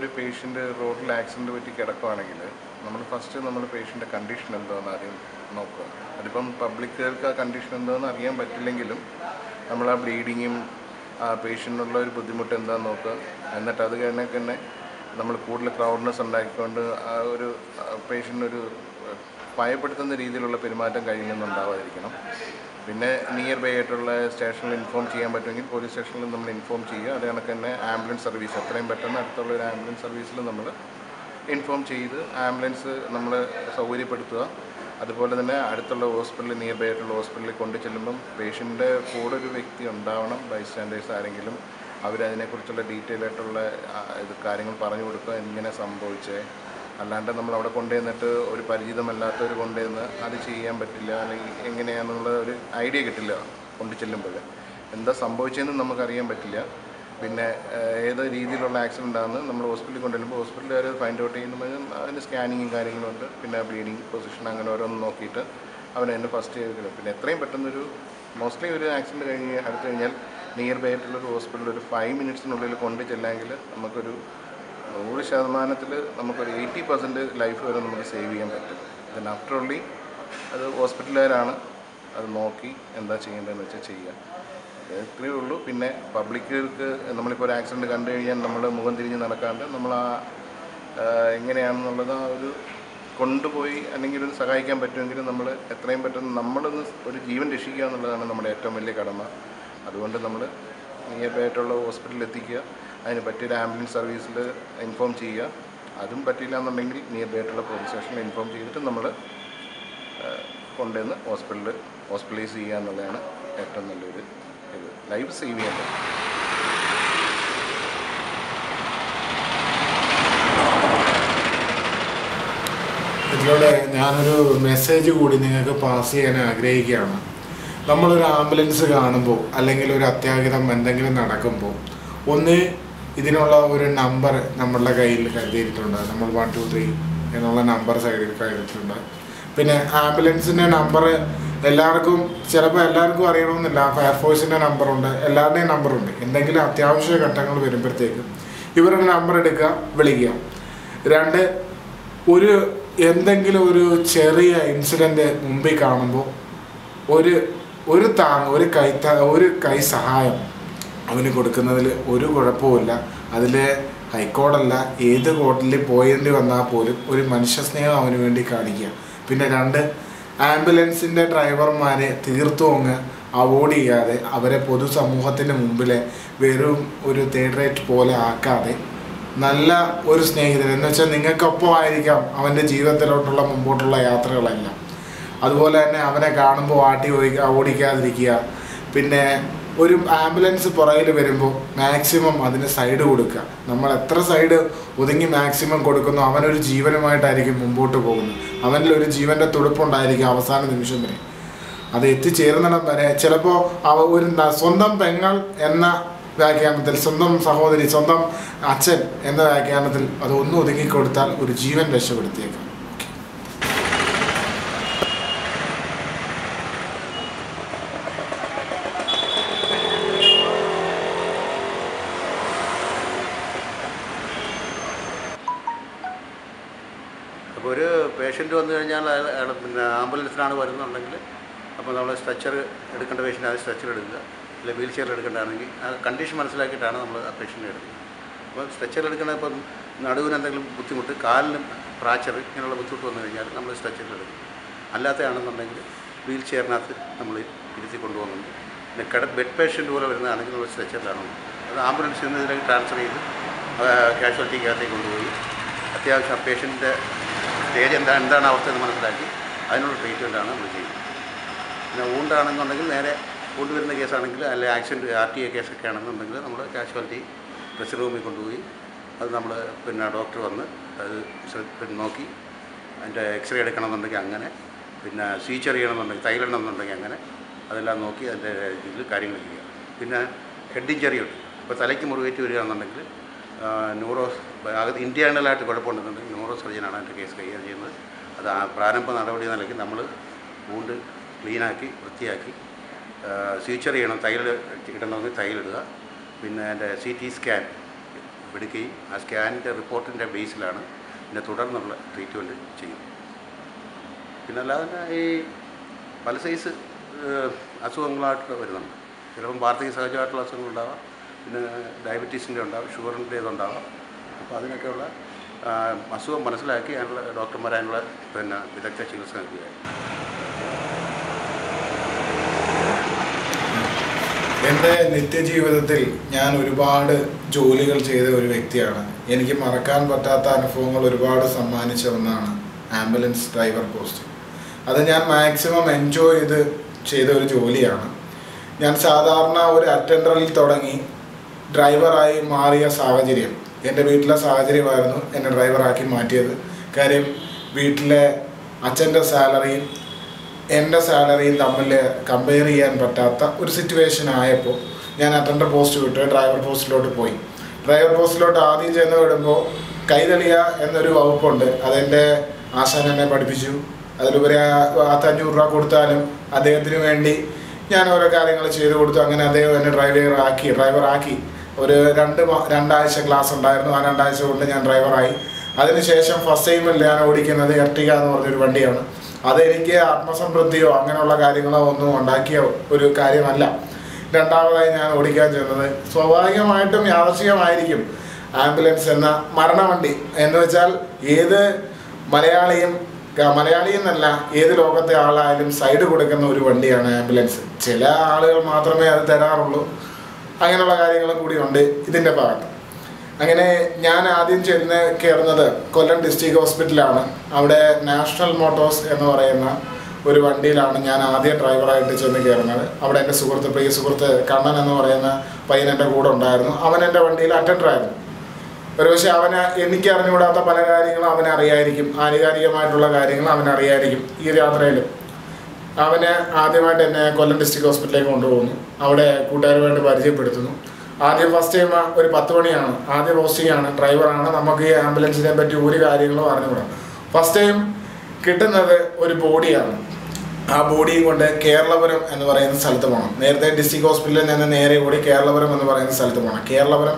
ഒരു പേഷ്യൻ്റ് റോഡിൽ ആക്സിഡൻറ്റ് പറ്റി കിടക്കുകയാണെങ്കിൽ നമ്മൾ ഫസ്റ്റ് നമ്മൾ പേഷ്യൻ്റെ കണ്ടീഷൻ എന്താണെന്ന് ആദ്യം നോക്കുക. അതിപ്പം പബ്ലിക്കുകൾക്ക് ആ കണ്ടീഷൻ എന്താണെന്ന് അറിയാൻ പറ്റില്ലെങ്കിലും നമ്മൾ ആ ബ്ലീഡിങ്ങും ആ പേഷ്യൻ്റിനുള്ള ഒരു ബുദ്ധിമുട്ട് എന്താണെന്ന് നോക്കുക. എന്നിട്ട് അത് കഴിഞ്ഞൊക്കെ തന്നെ നമ്മൾ കൂടുതൽ ക്രൗഡ്നെസ് ഉണ്ടാക്കിക്കൊണ്ട് ആ ഒരു പേഷ്യൻ്റിനൊരു ഭയപ്പെടുത്തുന്ന രീതിയിലുള്ള പെരുമാറ്റം കഴിയുന്നുണ്ടാവാതിരിക്കണം. പിന്നെ നിയർ ബൈ ആയിട്ടുള്ള സ്റ്റേഷനിൽ ഇൻഫോം ചെയ്യാൻ പറ്റുമെങ്കിൽ പോലീസ് സ്റ്റേഷനിൽ നമ്മൾ ഇൻഫോം ചെയ്യുക. അത് കണക്ക് തന്നെ ആംബുലൻസ് സർവീസ് എത്രയും പെട്ടെന്ന് അടുത്തുള്ള ഒരു ആംബുലൻസ് സർവീസിൽ നമ്മൾ ഇൻഫോം ചെയ്ത് ആംബുലൻസ് നമ്മൾ സൗകര്യപ്പെടുത്തുക. അതുപോലെ തന്നെ അടുത്തുള്ള ഹോസ്പിറ്റലിൽ നിയർ ബൈ ആയിട്ടുള്ള ഹോസ്പിറ്റലിൽ കൊണ്ടു ചെല്ലുമ്പം പേഷ്യൻ്റെ കൂടെ ഒരു വ്യക്തി ഉണ്ടാവണം, ബൈസ്റ്റാൻഡേഴ്സ് ആരെങ്കിലും. അവരതിനെക്കുറിച്ചുള്ള ഡീറ്റെയിൽ ആയിട്ടുള്ള കാര്യങ്ങൾ പറഞ്ഞു കൊടുക്കുക, ഇങ്ങനെ സംഭവിച്ചേ. അല്ലാണ്ട് നമ്മൾ അവിടെ കൊണ്ടുവന്നിട്ട് ഒരു പരിചിതമല്ലാത്തവർ കൊണ്ടുവന്ന് അത് ചെയ്യാൻ പറ്റില്ല, അല്ലെങ്കിൽ എങ്ങനെയാണെന്നുള്ള ഒരു ഐഡിയ കിട്ടില്ല. കൊണ്ടു ചെല്ലുമ്പോൾ എന്താ സംഭവിച്ചതെന്ന് നമുക്കറിയാൻ പറ്റില്ല. പിന്നെ ഏത് രീതിയിലുള്ള ആക്സിഡൻ്റ് ആണെന്ന് നമ്മൾ ഹോസ്പിറ്റലിൽ കൊണ്ടുവരുമ്പോൾ ഹോസ്പിറ്റലുകാർ ഫൈൻഡ് ഔട്ട് ചെയ്യുമ്പോൾ അതിന് സ്കാനിങ്ങും കാര്യങ്ങളുണ്ട്. പിന്നെ ബ്ലീഡിങ് പൊസിഷൻ അങ്ങനെ ഓരോന്ന് നോക്കിയിട്ട് അവനതിന് ഫസ്റ്റ് ചെയ്തില്ല. പിന്നെ എത്രയും പെട്ടെന്നൊരു മോസ്റ്റ്ലി ഒരു ആക്സിഡൻറ്റ് അടുത്ത് കഴിഞ്ഞാൽ നിയർ ബൈ ആയിട്ടുള്ളൊരു ഹോസ്പിറ്റലിൽ ഒരു 5 മിനിറ്റ്സിനുള്ളിൽ കൊണ്ടു ചെല്ലാമെങ്കിൽ നമുക്കൊരു 100% നമുക്കൊരു 80% ലൈഫ് വരെ നമുക്ക് സേവ് ചെയ്യാൻ പറ്റും. ദെൻ ആഫ്റ്റർ ഓൺലി അത് ഹോസ്പിറ്റലുകാരാണ് അത് നോക്കി എന്താ ചെയ്യേണ്ടതെന്ന് വെച്ചാൽ ചെയ്യുക. ഇത്രയേ ഉള്ളൂ. പിന്നെ പബ്ലിക്കുകൾക്ക് നമ്മളിപ്പോൾ ഒരു ആക്സിഡൻറ്റ് കണ്ടു കഴിഞ്ഞാൽ നമ്മൾ മുഖം തിരിഞ്ഞ് നടക്കാണ്ട് നമ്മൾ ആ എങ്ങനെയാണെന്നുള്ളത് ആ ഒരു കൊണ്ടുപോയി അല്ലെങ്കിൽ ഒരു സഹായിക്കാൻ പറ്റുമെങ്കിൽ നമ്മൾ എത്രയും പെട്ടെന്ന് നമ്മളൊന്ന് ഒരു ജീവൻ രക്ഷിക്കുക എന്നുള്ളതാണ് നമ്മുടെ ഏറ്റവും വലിയ കടമ. അതുകൊണ്ട് നമ്മൾ നിയർ ബൈ ആയിട്ടുള്ള ഹോസ്പിറ്റലിൽ എത്തിക്കുക, അതിന് പറ്റിയൊരു ആംബുലൻസ് സർവീസിൽ ഇൻഫോം ചെയ്യുക. അതും പറ്റില്ല എന്നുണ്ടെങ്കിൽ നിയർ ബൈ ആയിട്ടുള്ള പോലീസ് സ്റ്റേഷനിൽ ഇൻഫോം ചെയ്തിട്ട് നമ്മൾ കൊണ്ടുവന്ന് ഹോസ്പിറ്റലൈസ് ചെയ്യുക എന്നുള്ളതാണ് ഏറ്റവും നല്ലൊരു ഇത്. ലൈഫ് സേവ് ചെയ്യാൻ പറ്റും. ഇതിലൂടെ ഞാനൊരു മെസ്സേജ് കൂടി നിങ്ങൾക്ക് പാസ് ചെയ്യാൻ ആഗ്രഹിക്കുകയാണ്. നമ്മളൊരു ആംബുലൻസ് കാണുമ്പോൾ അല്ലെങ്കിൽ ഒരു അത്യാഹിതം എന്തെങ്കിലും നടക്കുമ്പോൾ ഒന്ന് ഇതിനുള്ള ഒരു നമ്പർ നമ്മളുടെ കയ്യിൽ കരുതിയിട്ടുണ്ട്. നമ്മൾ 123 എന്നുള്ള നമ്പർ സൈഡിൽ കരുതിയിട്ടുണ്ട്. പിന്നെ ആംബുലൻസിൻ്റെ നമ്പർ ചിലപ്പോൾ എല്ലാവർക്കും അറിയണമെന്നില്ല. ഫയർഫോഴ്സിൻ്റെ നമ്പറുണ്ട്, എല്ലാവരുടെയും നമ്പറുണ്ട്. എന്തെങ്കിലും അത്യാവശ്യ ഘട്ടങ്ങൾ വരുമ്പോഴത്തേക്കും ഇവരുടെ നമ്പർ എടുക്കുക, വിളിക്കുക. 2, എന്തെങ്കിലും ഒരു ചെറിയ ഇൻസിഡൻറ്റ് മുമ്പിൽ കാണുമ്പോൾ ഒരു കൈ സഹായം അവന് കൊടുക്കുന്നതിൽ ഒരു കുഴപ്പമില്ല. അതിൽ ഹൈക്കോടല്ല, ഏത് കോടതിയിൽ പോയേണ്ടി വന്നാൽ പോലും ഒരു മനുഷ്യ സ്നേഹം അവന് വേണ്ടി കാണിക്കുക. പിന്നെ 2, ആംബുലൻസിൻ്റെ ഡ്രൈവർമാരെ തീർത്തും അങ്ങ് അവോയ്ഡ് ചെയ്യാതെ അവരെ പൊതുസമൂഹത്തിൻ്റെ മുമ്പിൽ വെറും ഒരു തേർഡ് റേറ്റ് പോലെ ആക്കാതെ നല്ല ഒരു സ്നേഹിതൻ എന്ന് വെച്ചാൽ നിങ്ങൾക്കൊപ്പം ആയിരിക്കാം അവൻ്റെ ജീവിതത്തിലോട്ടുള്ള മുമ്പോട്ടുള്ള യാത്രകളെല്ലാം. അതുപോലെ തന്നെ അവനെ കാണുമ്പോൾ ഓടിക്കാതിരിക്കുക. പിന്നെ ഒരു ആംബുലൻസ് പുറകിൽ വരുമ്പോൾ മാക്സിമം അതിന് സൈഡ് കൊടുക്കുക. നമ്മൾ എത്ര സൈഡ് ഒതുങ്ങി മാക്സിമം കൊടുക്കുന്നോ അവനൊരു ജീവനുമായിട്ടായിരിക്കും മുമ്പോട്ട് പോകുന്നത്. അവനിലൊരു ജീവൻ്റെ തുടുപ്പുണ്ടായിരിക്കും അവസാന നിമിഷം വരെ. അത് എത്തിച്ചേരുന്നിടം വരെ ചിലപ്പോൾ ഒരു സ്വന്തം പെങ്ങൾ എന്ന വ്യാഖ്യാനത്തിൽ, സ്വന്തം സഹോദരി, സ്വന്തം അച്ഛൻ എന്ന വ്യാഖ്യാനത്തിൽ അതൊന്നും ഒതുങ്ങിക്കൊടുത്താൽ ഒരു ജീവൻ രക്ഷപ്പെടുത്തിയേക്കാം. അപ്പോൾ ഒരു പേഷ്യൻ്റ് വന്നു കഴിഞ്ഞാൽ പിന്നെ ആംബുലൻസിനാണ് വരുന്നുണ്ടെങ്കിൽ അപ്പോൾ നമ്മൾ സ്ട്രെച്ചർ എടുക്കേണ്ട പേഷ്യൻ്റ് അത് സ്ട്രെച്ചർ എടുക്കുക. അല്ലെങ്കിൽ വീൽ ചെയർ എടുക്കേണ്ടതാണെങ്കിൽ ആ കണ്ടീഷൻ മനസ്സിലാക്കിയിട്ടാണ് നമ്മൾ ആ പേഷ്യൻ്റ് എടുക്കുന്നത്. അപ്പോൾ സ്ട്രെച്ചർ എടുക്കണ ഇപ്പം നടുവിന് എന്തെങ്കിലും ബുദ്ധിമുട്ട്, കാലിനും ഫ്രാക്ചർ ഇങ്ങനെയുള്ള ബുദ്ധിമുട്ട് വന്നു കഴിഞ്ഞാൽ നമ്മൾ സ്ട്രെച്ചറിൽ എടുക്കും. അല്ലാത്തതാണെന്നുണ്ടെങ്കിൽ വീൽ ചെയറിനകത്ത് നമ്മൾ ഇരുത്തി കൊണ്ടുപോകുന്നുണ്ട്. പിന്നെ ബെഡ് പേഷ്യൻ്റ് പോലെ വരുന്നതാണെങ്കിൽ നമ്മൾ സ്ട്രെച്ചറിലാണ്. അത് ആംബുലൻസിൽ നിന്ന് ഇതിലേക്ക് ട്രാൻസ്ഫർ ചെയ്ത് കാഷ്വാലിറ്റിക്കകത്തേക്ക് കൊണ്ടുപോയി അത്യാവശ്യം പേഷ്യൻ്റെ സ്റ്റേജ് എന്താണ് അവസ്ഥ എന്ന് മനസ്സിലാക്കി അതിനുള്ള ട്രീറ്റ്മെൻറ്റാണ് നമ്മൾ ചെയ്യുന്നത്. പിന്നെ വൂണ്ടാണെന്നുണ്ടെങ്കിൽ നേരെ കൊണ്ടുവരുന്ന കേസാണെങ്കിൽ അല്ലെങ്കിൽ ആക്സിഡൻറ്റ് RTA കേസൊക്കെ ആണെന്നുണ്ടെങ്കിൽ നമ്മൾ കാഷ്വാലിറ്റി ഡ്രസ്സിംഗ് റൂമിൽ കൊണ്ടുപോയി അത് നമ്മൾ പിന്നെ ഡോക്ടർ വന്ന് അത് നോക്കി അതിൻ്റെ എക്സ്റേ എടുക്കണമെന്നുണ്ടെങ്കിൽ അങ്ങനെ, പിന്നെ സീച്ചർ ചെയ്യണമെന്നുണ്ടെങ്കിൽ തൈലിടണമെന്നുണ്ടെങ്കിൽ അങ്ങനെ, അതെല്ലാം നോക്കി അതിൻ്റെ രീതിയിൽ കാര്യങ്ങൾ ചെയ്യുക. പിന്നെ ഹെഡ് ഇഞ്ചറി ഉണ്ട്. ഇപ്പോൾ തലയ്ക്ക് മുറിവേറ്റ് വരികയാണെന്നുണ്ടെങ്കിൽ ഇൻറ്റേർണലായിട്ട് കുഴപ്പമുണ്ടെന്നുണ്ടെങ്കിൽ ന്യൂറോ സർജനാണ് അതിൻ്റെ കേസ് കൈകാര്യം ചെയ്യുന്നത്. അത് പ്രാരംഭ നടപടി നിലയ്ക്ക് നമ്മൾ വൂണ്ട് ക്ലീനാക്കി വൃത്തിയാക്കി സീച്ചർ ചെയ്യണം. തൈൽ ഇടണമെങ്കിൽ തൈലിടുക. പിന്നെ അതിൻ്റെ CT സ്കാൻ എടുക്കുകയും ആ സ്കാനിൻ്റെ റിപ്പോർട്ടിൻ്റെ ബേസിലാണ് പിന്നെ തുടർന്നുള്ള ട്രീറ്റ്മെൻറ്റ് ചെയ്യുന്നത്. പിന്നെ അല്ലാതെ തന്നെ ഈ പല സൈസ് അസുഖങ്ങളായിട്ട് വരുന്നുണ്ട്. ചിലപ്പം വാർദ്ധക്യ സഹജമായിട്ടുള്ള അസുഖങ്ങളുണ്ടാവാം, പിന്നെ ഡയബറ്റീസിൻ്റെ ഉണ്ടാവാം, ഷുഗറിൻ്റെ ഇതുണ്ടാവാം. അപ്പോൾ അതിനൊക്കെയുള്ള അസുഖം മനസ്സിലാക്കി അതിനുള്ള ഡോക്ടർമാർ അതിനുള്ള പിന്നെ വിദഗ്ധ ചികിത്സ നൽകുകയാണ്. എൻ്റെ നിത്യജീവിതത്തിൽ ഞാൻ ഒരുപാട് ജോലികൾ ചെയ്ത ഒരു വ്യക്തിയാണ്. എനിക്ക് മറക്കാൻ പറ്റാത്ത അനുഭവങ്ങൾ ഒരുപാട് സമ്മാനിച്ച ഒന്നാണ് ആംബുലൻസ് ഡ്രൈവർ പോസ്റ്റ്. അത് ഞാൻ മാക്സിമം എൻജോയ് ചെയ്ത ഒരു ജോലിയാണ്. ഞാൻ സാധാരണ ഒരു അറ്റൻഡറിൽ തുടങ്ങി ഡ്രൈവറായി മാറിയ സാഹചര്യം എൻ്റെ വീട്ടിലെ സാഹചര്യമായിരുന്നു എന്നെ ഡ്രൈവറാക്കി മാറ്റിയത്. കാര്യം വീട്ടിലെ അച്ഛൻ്റെ സാലറിയും എൻ്റെ സാലറിയും തമ്മിൽ കമ്പയർ ചെയ്യാൻ പറ്റാത്ത ഒരു സിറ്റുവേഷൻ ആയപ്പോൾ ഞാൻ അറ്റൻഡർ പോസ്റ്റ് വിട്ട് ഡ്രൈവർ പോസ്റ്റിലോട്ട് പോയി. ഡ്രൈവർ പോസ്റ്റിലോട്ട് ആദ്യം ചെന്ന് വിടുമ്പോൾ കൈതെളിയ എന്നൊരു വകുപ്പുണ്ട്. അതെൻ്റെ ആശാൻ എന്നെ പഠിപ്പിച്ചു. അതിലുപരി 500 രൂപ കൊടുത്താലും അദ്ദേഹത്തിന് വേണ്ടി ഞാൻ ഓരോ കാര്യങ്ങൾ ചെയ്തു കൊടുത്തു. അങ്ങനെ അദ്ദേഹം എന്നെ ഡ്രൈവറാക്കി ഒരു 2 ആഴ്ച ക്ലാസ് ഉണ്ടായിരുന്നു. ആ 2 ആഴ്ച കൊണ്ട് ഞാൻ ഡ്രൈവറായി. അതിനുശേഷം ഫസ്റ്റ് ടൈമിൽ ഞാൻ ഓടിക്കുന്നത് എർട്ടിക എന്ന് പറഞ്ഞൊരു വണ്ടിയാണ്. അതെനിക്ക് ആത്മസംതൃപ്തിയോ അങ്ങനെയുള്ള കാര്യങ്ങളോ ഒന്നും ഉണ്ടാക്കിയ ഒരു കാര്യമല്ല. രണ്ടാമതായി ഞാൻ ഓടിക്കാൻ ചെന്നത് സ്വാഭാവികമായിട്ടും യാദൃശ്ചികമായിരിക്കും ആംബുലൻസ് എന്ന മരണവണ്ടി. എന്ന് വെച്ചാൽ ഏത് മലയാളി എന്നല്ല, ഏത് ലോകത്തെ ആളായാലും സൈഡ് കൊടുക്കുന്ന ഒരു വണ്ടിയാണ് ആംബുലൻസ്. ചില ആളുകൾ മാത്രമേ അത് തരാറുള്ളൂ. അങ്ങനെയുള്ള കാര്യങ്ങളും കൂടി ഉണ്ട് ഇതിൻ്റെ ഭാഗത്ത്. അങ്ങനെ ഞാൻ ആദ്യം കയറുന്നത് കൊല്ലം ഡിസ്ട്രിക്ട് ഹോസ്പിറ്റലാണ്. അവിടെ നാഷണൽ മോട്ടോഴ്സ് എന്ന് പറയുന്ന ഒരു വണ്ടിയിലാണ് ഞാൻ ആദ്യം ഡ്രൈവറായിട്ട് ചെന്ന് കയറുന്നത്. അവിടെ എൻ്റെ പ്രിയ സുഹൃത്ത് കണ്ണൻ എന്ന് പറയുന്ന പയ്യൻ എൻ്റെ കൂടെ ഉണ്ടായിരുന്നു. അവൻ എൻ്റെ വണ്ടിയിൽ അറ്റൻഡറായിരുന്നു. ഒരുപക്ഷെ എനിക്ക് അറിഞ്ഞുകൂടാത്ത പല കാര്യങ്ങളും അവനറിയായിരിക്കും, ആധികാരികമായിട്ടുള്ള കാര്യങ്ങൾ അവനറിയായിരിക്കും. ഈ യാത്രയിൽ അവന് ആദ്യമായിട്ട് എന്നെ കൊല്ലം ഡിസ്ട്രിക്ട് ഹോസ്പിറ്റലിലേക്ക് കൊണ്ടുപോകുന്നു. അവിടെ കൂട്ടുകാരുമായിട്ട് പരിചയപ്പെടുത്തുന്നു. ആദ്യം ഫസ്റ്റ് ടൈം ഒരു 10 മണിയാണ്, ആദ്യ പോസ്റ്റിംഗാണ്, ഡ്രൈവറാണ്. നമുക്ക് ഈ ആംബുലൻസിനെ പറ്റി ഒരു കാര്യങ്ങളും അറിഞ്ഞുകൂടാം. ഫസ്റ്റ് ടൈം കിട്ടുന്നത് ഒരു ബോഡിയാണ്. ആ ബോഡിയും കൊണ്ട് കേരളപുരം എന്ന് പറയുന്ന സ്ഥലത്ത് പോകണം. നേരത്തെ ഡിസ്ട്രിക്ട് ഹോസ്പിറ്റലിൽ നിന്ന് നേരെ കൂടി കേരളപുരം എന്ന് പറയുന്ന സ്ഥലത്ത് പോകണം. കേരളപുരം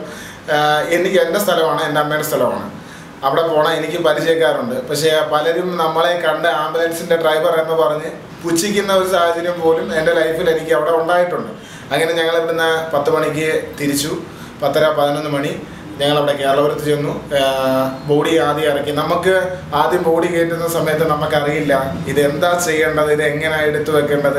എൻ്റെ സ്ഥലമാണ്, എൻ്റെ അമ്മയുടെ സ്ഥലമാണ്. അവിടെ പോകണം. എനിക്ക് പരിചയക്കാരുണ്ട്. പക്ഷേ പലരും നമ്മളെ കണ്ട് ആംബുലൻസിൻ്റെ ഡ്രൈവർ എന്ന് പറഞ്ഞ് പുച്ഛിക്കുന്ന ഒരു സാഹചര്യം പോലും എൻ്റെ ലൈഫിൽ എനിക്ക് അവിടെ ഉണ്ടായിട്ടുണ്ട്. അങ്ങനെ ഞങ്ങൾ ഇവിടുന്ന് 10 മണിക്ക് തിരിച്ചു. 10:30-11 മണി ഞങ്ങളവിടെ കേരളപുരത്ത് ചെന്നു. ബോഡി ആദ്യം ഇറക്കി. നമുക്ക് ആദ്യം ബോഡി കയറ്റുന്ന സമയത്ത് നമുക്കറിയില്ല ഇതെന്താ ചെയ്യേണ്ടത്, ഇത് എങ്ങനെയാണ് എടുത്തു വെക്കേണ്ടത്,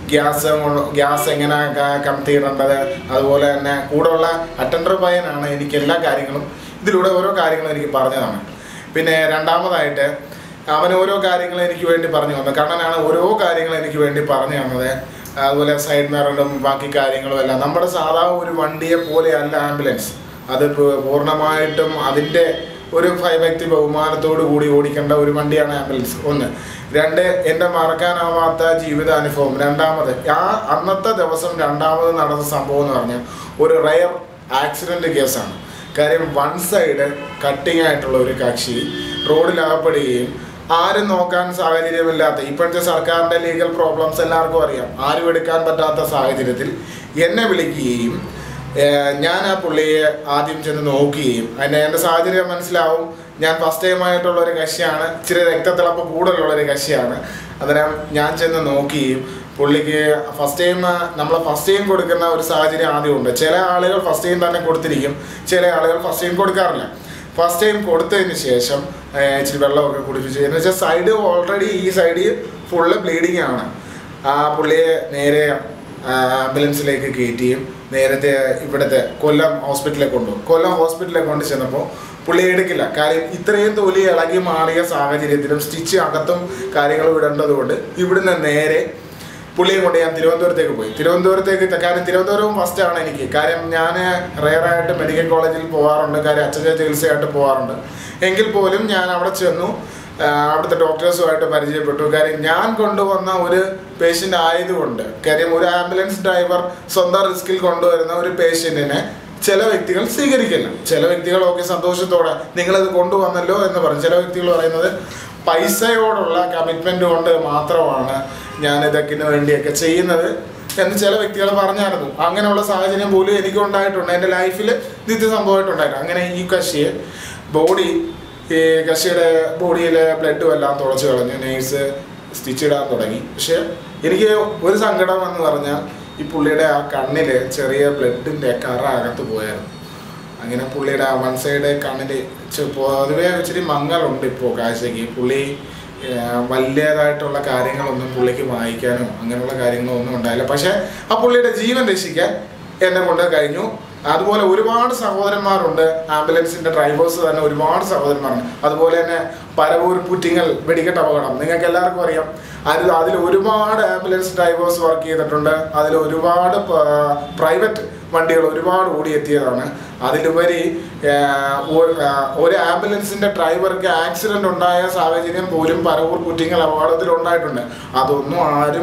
ഗ്യാസ് എങ്ങനെ കമത്തിയിടേണ്ടത്. അതുപോലെ തന്നെ കൂടെയുള്ള അറ്റൻഡർ പയ്യനാണ് എനിക്ക് എല്ലാ കാര്യങ്ങളും ഇതിലൂടെ ഓരോ കാര്യങ്ങളും എനിക്ക് പറഞ്ഞതാണ്. പിന്നെ രണ്ടാമതായിട്ട് അവൻ ഓരോ കാര്യങ്ങളും എനിക്ക് വേണ്ടി പറഞ്ഞു തന്നു. കണ്ണനാണ് ഓരോ കാര്യങ്ങളും എനിക്ക് വേണ്ടി പറഞ്ഞു തന്നത്. അതുപോലെ സൈഡ് മിററും ബാക്കി കാര്യങ്ങളും എല്ലാം. നമ്മുടെ സാധാരണ ഒരു വണ്ടിയെ പോലെയല്ല ആംബുലൻസ്. അത് പൂർണ്ണമായിട്ടും അതിൻ്റെ ഒരു ഭയഭക്തി ബഹുമാനത്തോടു കൂടി ഓടിക്കേണ്ട ഒരു വണ്ടിയാണ് ആംബുലൻസ്. 1. 2, എൻ്റെ മറക്കാനാവാത്ത ജീവിതാനുഭവം. രണ്ടാമത് അന്നത്തെ ദിവസം രണ്ടാമത് നടന്ന സംഭവം എന്ന് പറഞ്ഞാൽ ഒരു റയർ ആക്സിഡൻറ്റ് കേസാണ്. കാര്യം വൺ സൈഡ് കട്ടിങ് ആയിട്ടുള്ള ഒരു കക്ഷി റോഡിലാകപ്പെടുകയും ആരും നോക്കാൻ സാഹചര്യമില്ലാത്ത, ഇപ്പോഴത്തെ സർക്കാരിൻ്റെ ലീഗൽ പ്രോബ്ലംസ് എല്ലാവർക്കും അറിയാം, ആരും എടുക്കാൻ പറ്റാത്ത സാഹചര്യത്തിൽ എന്നെ വിളിക്കുകയും ഞാൻ ആ പുള്ളിയെ ആദ്യം ചെന്ന് നോക്കുകയും എൻ്റെ സാഹചര്യം മനസ്സിലാവും. ഞാൻ ഫസ്റ്റ് ടൈമായിട്ടുള്ളൊരു കക്ഷിയാണ്, ഇച്ചിരി രക്തത്തിളപ്പ് കൂടുതലുള്ളൊരു കക്ഷിയാണ്. അന്നേരം ഞാൻ ചെന്ന് നോക്കുകയും പുള്ളിക്ക് നമ്മൾ ഫസ്റ്റ് ടൈം കൊടുക്കുന്ന ഒരു സാഹചര്യം ആദ്യമുണ്ട്. ചില ആളുകൾ ഫസ്റ്റ് ടൈം തന്നെ കൊടുത്തിരിക്കും, ചില ആളുകൾ ഫസ്റ്റ് ടൈം കൊടുക്കാറില്ല. ഫസ്റ്റ് ടൈം കൊടുത്തതിന് ശേഷം ഇച്ചിരി വെള്ളമൊക്കെ കുടിപ്പിച്ചു. എന്ന് വെച്ചാൽ സൈഡ് ഓൾറെഡി ഈ സൈഡ് ഫുള്ള് ബ്ലീഡിങ് ആണ്. ആ പുള്ളിയെ നേരെ ആംബുലൻസിലേക്ക് കയറ്റിയും നേരത്തെ ഇവിടുത്തെ കൊല്ലം ഹോസ്പിറ്റലിലേക്ക് കൊണ്ടുപോകും. കൊല്ലം ഹോസ്പിറ്റലിലേക്ക് കൊണ്ട് ചെന്നപ്പോൾ പുള്ളി എടുക്കില്ല. കാര്യം ഇത്രയും തൊലി ഇളകി മാറിയ സാഹചര്യത്തിലും സ്റ്റിച്ച് അകത്തും കാര്യങ്ങൾ വിടേണ്ടതുകൊണ്ട് ഇവിടുന്ന് നേരെ പുള്ളിയെ കൊണ്ട് ഞാൻ തിരുവനന്തപുരത്തേക്ക് പോയി. കാര്യം തിരുവനന്തപുരവും ഫസ്റ്റാണ് എനിക്ക്. കാര്യം ഞാൻ റെയറായിട്ട് മെഡിക്കൽ കോളേജിൽ പോകാറുണ്ട്, കാര്യം അച്ഛൻ്റെ ചികിത്സയായിട്ട് പോകാറുണ്ട്. എങ്കിൽ പോലും ഞാൻ അവിടെ ചെന്നു, അവിടുത്തെ ഡോക്ടേഴ്സുമായിട്ട് പരിചയപ്പെട്ടു. കാര്യം ഞാൻ കൊണ്ടുവന്ന ഒരു പേഷ്യൻ്റ് ആയതുകൊണ്ട്, കാര്യം ഒരു ആംബുലൻസ് ഡ്രൈവർ സ്വന്തം റിസ്കിൽ കൊണ്ടുവരുന്ന ഒരു പേഷ്യൻറ്റിനെ ചില വ്യക്തികൾ സ്വീകരിക്കില്ല. ചില വ്യക്തികൾ സന്തോഷത്തോടെ നിങ്ങളത് കൊണ്ടുവന്നല്ലോ എന്ന് പറയും. ചില വ്യക്തികൾ പറയുന്നത് പൈസയോടുള്ള കമ്മിറ്റ്മെൻറ്റ് കൊണ്ട് മാത്രമാണ് ഞാൻ ഇതൊക്കെ വേണ്ടിയൊക്കെ ചെയ്യുന്നത് എന്ന് ചില വ്യക്തികൾ പറഞ്ഞായിരുന്നു. അങ്ങനെയുള്ള സാഹചര്യം പോലും എനിക്ക് ഉണ്ടായിട്ടുണ്ട്, എൻ്റെ ലൈഫിൽ നിത്യസംഭവമായിട്ടുണ്ടായിരുന്നു. അങ്ങനെ ഈ കക്ഷിയെ ഈ കക്ഷിയുടെ ബോഡിയിലെ ബ്ലഡും എല്ലാം തുളച്ച് കളഞ്ഞു, നേഴ്സ് സ്റ്റിച്ച് ഇടാൻ തുടങ്ങി. പക്ഷെ എനിക്ക് ഒരു സങ്കടം എന്ന് പറഞ്ഞാൽ ഈ പുള്ളിയുടെ ആ കണ്ണിൽ ചെറിയ ബ്ലഡിൻ്റെ കറ അകത്ത് പോയായിരുന്നു. അങ്ങനെ പുള്ളിയുടെ വൺ സൈഡ് കണ്ണിൽ പൊതുവേ ഇച്ചിരി മങ്ങലുണ്ട് ഇപ്പോൾ കാഴ്ചയ്ക്ക്. പുള്ളി വലിയതായിട്ടുള്ള കാര്യങ്ങളൊന്നും പുള്ളിക്ക് വായിക്കാനോ അങ്ങനെയുള്ള കാര്യങ്ങളോ ഒന്നും ഉണ്ടായില്ല. പക്ഷേ ആ പുള്ളിയുടെ ജീവൻ രക്ഷിക്കാൻ എന്നെ കൊണ്ട് കഴിഞ്ഞു. അതുപോലെ ഒരുപാട് സഹോദരന്മാരുണ്ട്, ആംബുലൻസിൻ്റെ ഡ്രൈവേഴ്സ് തന്നെ ഒരുപാട് സഹോദരന്മാരുണ്ട്. അതുപോലെ തന്നെ പരവൂർ പുറ്റിങ്ങൽ വെടിക്കെട്ട് അപകടം നിങ്ങൾക്ക് എല്ലാവർക്കും അറിയാം. അതിൽ ഒരുപാട് ആംബുലൻസ് ഡ്രൈവേഴ്സ് വർക്ക് ചെയ്തിട്ടുണ്ട്. അതിൽ ഒരുപാട് പ്രൈവറ്റ് വണ്ടികൾ ഒരുപാട് ഓടിയെത്തിയതാണ്. അതിലുപരി ഒരു ആംബുലൻസിൻ്റെ ഡ്രൈവർക്ക് ആക്സിഡൻ്റ് ഉണ്ടായ സാഹചര്യം പോലും പരവൂർ പുറ്റിങ്ങൽ അപകടത്തിൽ ഉണ്ടായിട്ടുണ്ട്. അതൊന്നും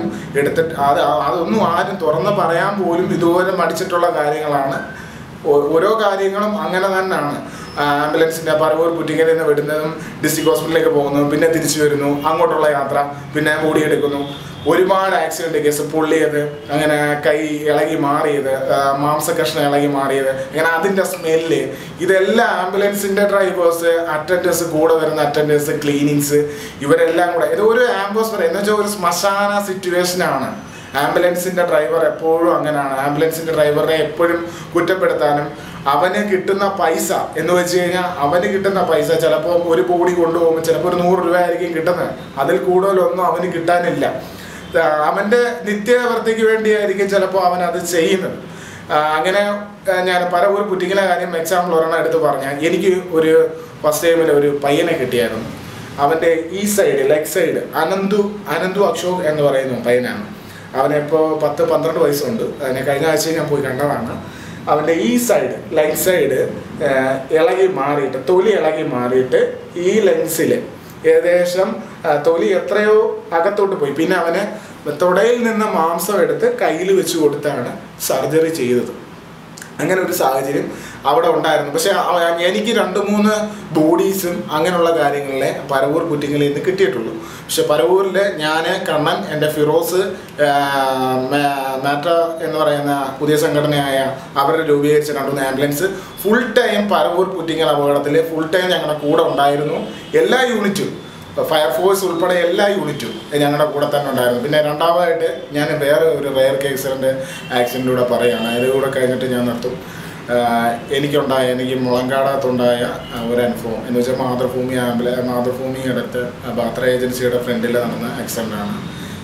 ആരും തുറന്ന് പറയാൻ പോലും ഇതുപോലെ മടിച്ചിട്ടുള്ള കാര്യങ്ങളാണ്. ഓരോ കാര്യങ്ങളും അങ്ങനെ തന്നെയാണ്. ആംബുലൻസിൻ്റെ പരവൂർ പുറ്റിങ്ങലിൽ നിന്ന് വിടുന്നതും ഡിസ്ട്രിക്ട് ഹോസ്പിറ്റലിലേക്ക് പോകുന്നു, പിന്നെ തിരിച്ചു വരുന്നു, അങ്ങോട്ടുള്ള യാത്ര, പിന്നെ ഓടിയെടുക്കുന്നു. ഒരുപാട് ആക്സിഡൻറ്റ് കേസ്, പൊള്ളിയത്, അങ്ങനെ കൈ ഇളകി മാറിയത്, മാംസകഷ്ണം ഇളകി മാറിയത്, അങ്ങനെ അതിൻ്റെ സ്മെല്ല്, ഇതെല്ലാം ആംബുലൻസിൻ്റെ ഡ്രൈവേഴ്സ്, അറ്റൻഡേഴ്സ്, കൂടെ വരുന്ന അറ്റൻഡേഴ്സ്, ക്ലീനിങ്സ്, ഇവരെല്ലാം കൂടെ ഇത് ഒരു ആംബുലൻസ് എന്ന് വെച്ചാൽ ഒരു ശ്മശാന സിറ്റുവേഷനാണ്. ആംബുലൻസിൻ്റെ ഡ്രൈവർ എപ്പോഴും അങ്ങനെയാണ്. ആംബുലൻസിൻ്റെ ഡ്രൈവറെ എപ്പോഴും കുറ്റപ്പെടുത്താനും അവന് കിട്ടുന്ന പൈസ എന്ന് വെച്ച് കഴിഞ്ഞാൽ അവന് കിട്ടുന്ന പൈസ ചിലപ്പോൾ ഒരു ബോഡി കൊണ്ടുപോകുമ്പോൾ ചിലപ്പോൾ ഒരു 100 രൂപ ആയിരിക്കും കിട്ടുന്നത്. അതിൽ കൂടുതലൊന്നും അവന് കിട്ടാനില്ല. അവൻ്റെ നിത്യവൃത്തിക്ക് വേണ്ടിയായിരിക്കും ചിലപ്പോൾ അവൻ അത് ചെയ്യുന്നത്. അങ്ങനെ ഞാൻ പരവൂർ പുറ്റിങ്ങലെ കാര്യം എക്സാമ്പിൾ ഒരെണ്ണം എടുത്ത് പറഞ്ഞാൽ, എനിക്ക് ഒരു ഫസ്റ്റ് ടൈമിൽ ഒരു പയ്യനെ കിട്ടിയായിരുന്നു. അവൻ്റെ ഈ side leg side Ananthu Ashok എന്ന് പറയുന്ന പയ്യനാണ്. അവനിപ്പോൾ 10-12 വയസ്സുണ്ട്. അതിനെ കഴിഞ്ഞ ആഴ്ച ഞാൻ പോയി കണ്ടതാണ്. അവൻ്റെ ഈ സൈഡ് ലെഗ് സൈഡ് ഇളകി മാറിയിട്ട്, തൊലി ഇളകി മാറിയിട്ട് ഈ ലെൻസിൽ ഏകദേശം തൊലി എത്രയോ അകത്തോട്ട് പോയി. പിന്നെ അവന് തുടയിൽ നിന്ന് മാംസം എടുത്ത് കയ്യിൽ വെച്ച് കൊടുത്താണ് സർജറി ചെയ്തത്. അങ്ങനെ ഒരു സാഹചര്യം അവിടെ ഉണ്ടായിരുന്നു. പക്ഷേ എനിക്ക് 2-3 ബോഡീസും അങ്ങനെയുള്ള കാര്യങ്ങളിലെ പരവൂർ പുറ്റിങ്ങലിൽ നിന്ന് കിട്ടിയിട്ടുള്ളൂ. പക്ഷെ പരവൂരിൽ ഞാൻ, കണ്ണൻ, എൻ്റെ ഫിറോസ്, മാറ്റ എന്ന് പറയുന്ന പുതിയ സംഘടനയായ അവരുടെ രൂപീകരിച്ച 2 ambulance full time Paravur Puttingal അപകടത്തിൽ ഫുൾ ടൈം ഞങ്ങളുടെ കൂടെ ഉണ്ടായിരുന്നു. എല്ലാ യൂണിറ്റും, ഫയർഫോഴ്സ് ഉൾപ്പെടെ എല്ലാ യൂണിറ്റും ഞങ്ങളുടെ കൂടെ തന്നെ ഉണ്ടായിരുന്നു. പിന്നെ രണ്ടാമതായിട്ട് ഞാൻ വേറെ ഒരു റെയർ കേസിൻ്റെ ആക്സിഡൻറ്റിലൂടെ പറയുകയാണ്. ഇതിലൂടെ കഴിഞ്ഞിട്ട് ഞാൻ നിർത്തും. എനിക്ക് മുളങ്കാടത്തുണ്ടായ ഒരു അനുഭവം എന്ന് വെച്ചാൽ മാതൃഭൂമി അടുത്ത് ബാത്ര ഏജൻസിയുടെ ഫ്രണ്ടിൽ നടന്ന ആക്സിഡൻ്റാണ്.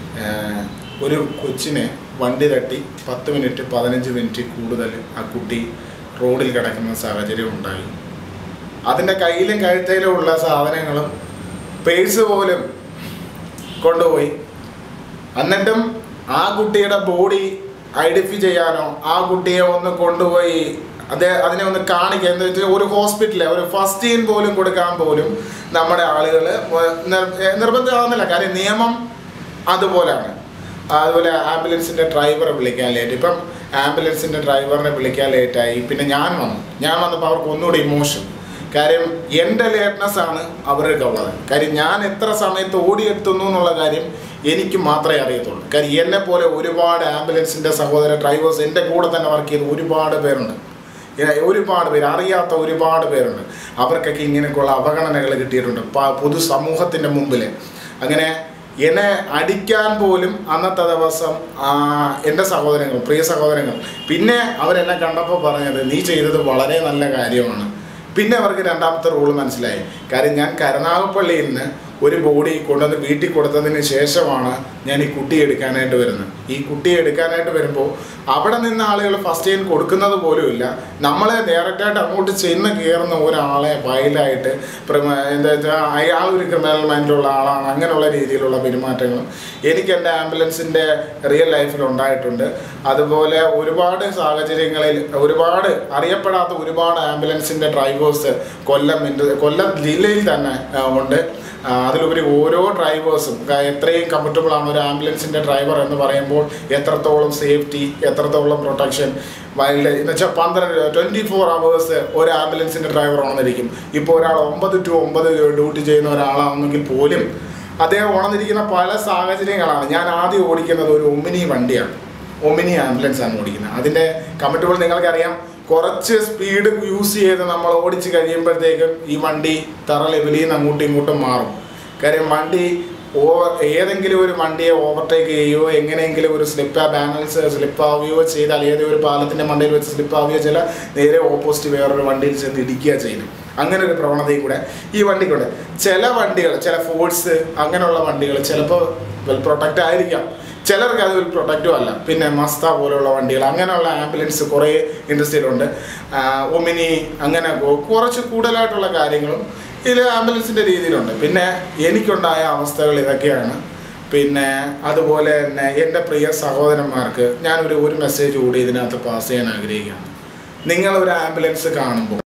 ഒരു കൊച്ചിനെ വണ്ടി തട്ടി 10 മിനിറ്റ് 15 മിനിറ്റ് കൂടുതൽ ആ കുട്ടി റോഡിൽ കിടക്കുന്ന സാഹചര്യം ഉണ്ടായി. അതിൻ്റെ കയ്യിലും കഴുത്തയിലും ഉള്ള സാധനങ്ങളും പേഴ്സ് പോലും കൊണ്ടുപോയി. എന്നിട്ടും ആ കുട്ടിയുടെ ബോഡി ഐഡൻറ്റിഫൈ ചെയ്യാനോ ആ കുട്ടിയെ ഒന്ന് കൊണ്ടുപോയി അതിനെ ഒന്ന് കാണിക്കുക എന്ന് വെച്ചാൽ ഒരു ഹോസ്പിറ്റലിൽ ഒരു ഫസ്റ്റ് എയ്ഡ് പോലും കൊടുക്കാൻ പോലും നമ്മുടെ ആളുകൾ നിർബന്ധമാകുന്നില്ല. കാര്യം നിയമം അതുപോലെയാണ്. അതുപോലെ ആംബുലൻസിൻ്റെ ഡ്രൈവറെ വിളിക്കാൻ ലേറ്റ്. ഇപ്പം ആംബുലൻസിൻ്റെ ഡ്രൈവറിനെ വിളിക്കാൻ ലേറ്റായി. പിന്നെ ഞാൻ വന്നപ്പോൾ അവർക്ക് ഒന്നുകൂടി ഇമോഷൻ. കാര്യം എൻ്റെ ലേറ്റ്നെസ്സാണ് അവർക്ക് ഉള്ളത്. കാര്യം ഞാൻ എത്ര സമയത്ത് ഓടിയെത്തുന്നു എന്നുള്ള കാര്യം എനിക്ക് മാത്രമേ അറിയത്തുള്ളൂ. കാര്യം എന്നെപ്പോലെ ഒരുപാട് ആംബുലൻസിൻ്റെ സഹോദര ഡ്രൈവേഴ്സ് എൻ്റെ കൂടെ തന്നെ വർക്ക് ചെയ്ത് ഒരുപാട് പേരുണ്ട്. അറിയാത്ത ഒരുപാട് പേരുണ്ട്. അവർക്കൊക്കെ ഇങ്ങനെയൊക്കെയുള്ള അവഗണനകൾ കിട്ടിയിട്ടുണ്ട് പൊതുസമൂഹത്തിൻ്റെ മുമ്പിൽ. അങ്ങനെ എന്നെ അടിക്കാൻ പോലും അന്നത്തെ ദിവസം എൻ്റെ പ്രിയ സഹോദരങ്ങൾ പിന്നെ അവരെന്നെ കണ്ടപ്പോൾ പറഞ്ഞത്, നീ ചെയ്തത് വളരെ നല്ല കാര്യമാണ്. പിന്നെ അവർക്ക് രണ്ടാമത്തെ റൂൾ മനസ്സിലായി. കാര്യം ഞാൻ കരുനാഗപ്പള്ളിയിൽ നിന്ന് ഒരു ബോഡി കൊണ്ടുവന്ന് വീട്ടിൽ കൊടുത്തതിന് ശേഷമാണ് ഞാൻ ഈ കുട്ടിയെ എടുക്കാനായിട്ട് വരുന്നത്. ഈ കുട്ടിയെ എടുക്കാനായിട്ട് വരുമ്പോൾ അവിടെ നിന്ന് ആളുകൾ ഫസ്റ്റ് എയ്ഡ് കൊടുക്കുന്നത് പോലുമില്ല. നമ്മളെ ഡയറക്റ്റായിട്ട് അങ്ങോട്ട് ചെന്ന് കയറുന്ന ഒരാളെ വയലായിട്ട് എന്താ വെച്ചാൽ അയാൾ ഒരു ക്രിമിനൽ മൈൻഡിലുള്ള ആളാണ്. അങ്ങനെയുള്ള രീതിയിലുള്ള പെരുമാറ്റങ്ങളും എനിക്ക് എൻ്റെ ആംബുലൻസിൻ്റെ റിയൽ ലൈഫിൽ ഉണ്ടായിട്ടുണ്ട്. അതുപോലെ ഒരുപാട് സാഹചര്യങ്ങളിൽ ഒരുപാട് അറിയപ്പെടാത്ത ഒരുപാട് ആംബുലൻസിൻ്റെ ഡ്രൈവേഴ്സ് കൊല്ലം ജില്ലയിൽ തന്നെ ഉണ്ട്. അതിലുപരി ഓരോ ഡ്രൈവേഴ്സും എത്രയും കംഫർട്ടബിളാണ് ഒരു ആംബുലൻസിൻ്റെ ഡ്രൈവർ എന്ന് പറയുമ്പോൾ, എത്രത്തോളം സേഫ്റ്റി, എത്രത്തോളം പ്രൊട്ടക്ഷൻ എന്ന് വെച്ചാൽ 24 hours ഒരു ആംബുലൻസിൻ്റെ ഡ്രൈവർ ഉണർന്നിരിക്കും. ഇപ്പോൾ ഒരാൾ 9 to 9 ഡ്യൂട്ടി ചെയ്യുന്ന ഒരാളാണെങ്കിൽ പോലും അദ്ദേഹം ഉണർന്നിരിക്കുന്ന പല സാഹചര്യങ്ങളാണ്. ഞാൻ ആദ്യം ഓടിക്കുന്നത് ഒരു ഒമിനി വണ്ടിയാണ്. ഒമിനി ആംബുലൻസ് ആണ് ഓടിക്കുന്നത്. അതിൻ്റെ കമ്മിറ്റബിൾ നിങ്ങൾക്കറിയാം, കുറച്ച് സ്പീഡ് യൂസ് ചെയ്ത് നമ്മൾ ഓടിച്ച് കഴിയുമ്പോഴത്തേക്കും ഈ വണ്ടി തറ ലെവലിൽ നിന്ന് അങ്ങോട്ടും ഇങ്ങോട്ടും മാറും. കാര്യം വണ്ടി ഏതെങ്കിലും ഒരു വണ്ടിയെ ഓവർടേക്ക് ചെയ്യുകയോ എങ്ങനെയെങ്കിലും ഒരു ബാലൻസ് സ്ലിപ്പാവുകയോ ചെയ്താൽ, ഏതെങ്കിലും ഒരു പാലത്തിൻ്റെ മണ്ടയിൽ വെച്ച് സ്ലിപ്പാവുകയോ ചെയ്താൽ നേരെ ഓപ്പോസിറ്റ് വേറൊരു വണ്ടിയിൽ ചെന്ന് ഇടിക്കുക ചെയ്യുന്നു. അങ്ങനെ ഒരു പ്രവണതയും കൂടെ ഈ വണ്ടിക്കുണ്ട്. ചില വണ്ടികൾ, ചില ഫോഴ്സ് അങ്ങനെയുള്ള വണ്ടികൾ ചിലപ്പോൾ വെൽ പ്രൊട്ടക്റ്റ് ആയിരിക്കാം, ചിലർക്ക് അത് വെൽ പ്രൊട്ടക്റ്റും അല്ല. പിന്നെ മസ്ത പോലെയുള്ള വണ്ടികൾ, അങ്ങനെയുള്ള ആംബുലൻസ് കുറേ ഇൻഡസ്ട്രിയിലുണ്ട്. ഒമിനി അങ്ങനെ കുറച്ച് കൂടുതലായിട്ടുള്ള കാര്യങ്ങളും ഇതിൽ ആംബുലൻസിൻ്റെ രീതിയിലുണ്ട്. പിന്നെ എനിക്കുണ്ടായ അവസ്ഥകൾ ഇതൊക്കെയാണ്. പിന്നെ അതുപോലെ തന്നെ എൻ്റെ പ്രിയ സഹോദരന്മാർക്ക് ഞാനൊരു മെസ്സേജ് കൂടി ഇതിനകത്ത് പാസ് ചെയ്യാൻ ആഗ്രഹിക്കുകയാണ്. നിങ്ങളൊരു ആംബുലൻസ് കാണുമ്പോൾ